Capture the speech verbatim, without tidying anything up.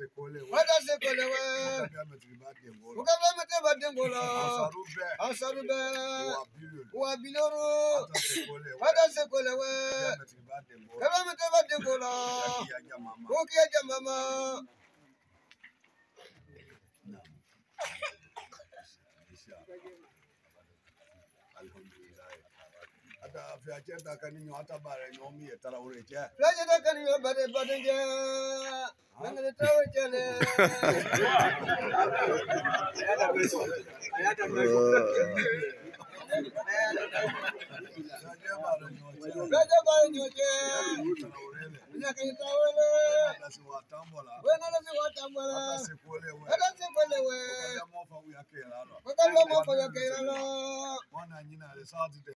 sekole. Wata sekole we. Ukabla mete badengola. Asarube. Asarube. Uabilolo. Uabiloro. Wata sekole. Wata sekole we. Ukabla mete badengola. Ukiaja mama. Ada fiacheta kaninyo hata bare nyomi etara ureche. Fiacheta kaninyo bare badenje. Mangale tawe chale. Ayata mrefu. Raja bare nyoche. Nyaka itawele. Nasi watambola. Wena nasi watambola. Hata sekole we. Hata sekole we. Wakati mofa uyakela. Wakati mofa uyakela. Wana nyina le sauti